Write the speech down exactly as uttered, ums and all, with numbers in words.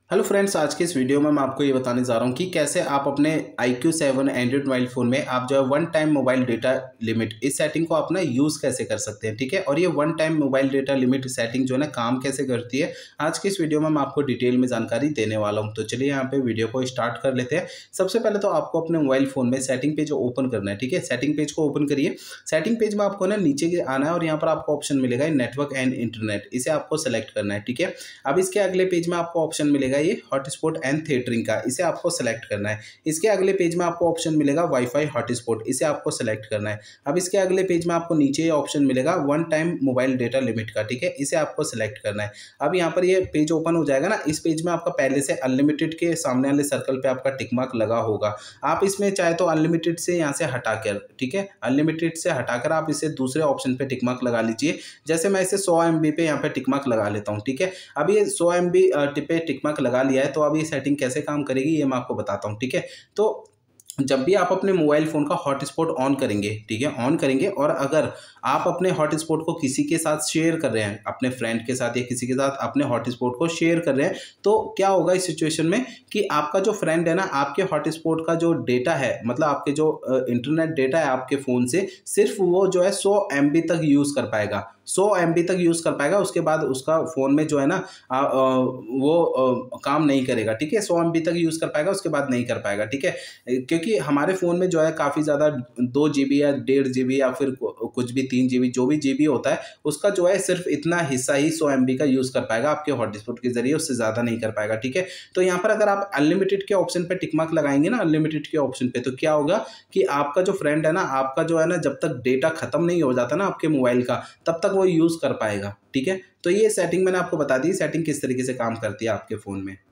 Hello friends, आज के इस वीडियो में मैं आपको ये बताने जा रहा हूँ कि कैसे आप अपने I Q seven android mobile phone में आप जो है one time mobile data limit इस सेटिंग को अपना यूज़ कैसे कर सकते हैं। ठीक है, और ये one time mobile data limit setting जो है ना काम कैसे करती है, आज के इस वीडियो में मैं आपको डिटेल में जानकारी देने वाला हूँ। तो चलिए यहाँ पे वीडियो को स्टार्ट कर लेते हैं। सबसे पहले तो आपको अपने मोबाइल फ़ोन में सेटिंग पेज ओपन करना है। ठीक है, सेटिंग पेज को ओपन करिए। सेटिंग पेज में आपको ना नीचे आना है और यहाँ पर आपको ऑप्शन मिलेगा नेटवर्क एंड इंटरनेट, इसे आपको सेलेक्ट करना है। ठीक है, अब इसके अगले पेज में आपको ऑप्शन मिलेगा ये हॉटस्पॉट एंड थिएटरिंग का, इसे आपको सेलेक्ट करना है। इसके अगले पेज में आपको ऑप्शन मिलेगा वाईफाई हॉटस्पॉट, इसे आपको सेलेक्ट करना है। अब इसके अगले पेज में आपको नीचे ये ऑप्शन मिलेगा one time mobile data limit का। ठीक है, इसे आपको सेलेक्ट करना है। अब यहाँ पर ये पेज ओपन हो जाएगा ना, इस पेज में आपका पहले से अनलिमिटेड के सामने वाले सर्कल पे आपका टिक मार्क लगा होगा। आप इसमें चाहे तो अनलिमिटेड से यहाँ से हटाकर, ठीक है, अनलिमिटेड से हटाकर आप इसे दूसरे ऑप्शन पे टिक मार्क लगा लीजिए। जैसे मैं इसे सौ एम बी पे यहाँ पे टिक मार्क लगा लेता हूँ। ठीक है, अब ये सौ एम बी पे टिक मार्क लगा लिया है, तो अब ये सेटिंग कैसे काम करेगी ये मैं आपको बताता हूँ। ठीक है, तो जब भी आप अपने मोबाइल फ़ोन का हॉटस्पॉट ऑन करेंगे, ठीक है, ऑन करेंगे और अगर आप अपने हॉटस्पॉट को किसी के साथ शेयर कर रहे हैं, अपने फ्रेंड के साथ या किसी के साथ अपने हॉटस्पॉट को शेयर कर रहे हैं, तो क्या होगा इस सिचुएशन में कि आपका जो फ्रेंड है ना, आपके हॉटस्पॉट का जो डेटा है, मतलब आपके जो इंटरनेट डेटा है आपके फ़ोन से, सिर्फ वो जो है सौ एम बी तक यूज़ कर पाएगा। सौ एम बी तक यूज़ कर पाएगा, उसके बाद उसका फ़ोन में जो है ना आ, आ, वो आ, काम नहीं करेगा। ठीक है, सौ एम बी तक यूज़ कर पाएगा, उसके बाद नहीं कर पाएगा। ठीक है, क्योंकि हमारे फ़ोन में जो है काफ़ी ज़्यादा दो जी बी या डेढ़ जी बी या फिर कुछ भी तीन जी बी जो भी जी बी होता है, उसका जो है सिर्फ इतना हिस्सा ही सौ एम बी का यूज़ कर पाएगा आपके हॉटस्पॉट के ज़रिए, उससे ज़्यादा नहीं कर पाएगा। ठीक है, तो यहाँ पर अगर आप अनलिमिटेड के ऑप्शन पे टिक मार्क लगाएंगे ना, अनलिमिटेड के ऑप्शन पे, तो क्या होगा कि आपका जो फ्रेंड है ना, आपका जो है ना, जब तक डेटा खत्म नहीं हो जाता ना आपके मोबाइल का, तब तक वो यूज़ कर पाएगा। ठीक है, तो ये सेटिंग मैंने आपको बता दी, सेटिंग किस तरीके से काम करती है आपके फ़ोन में।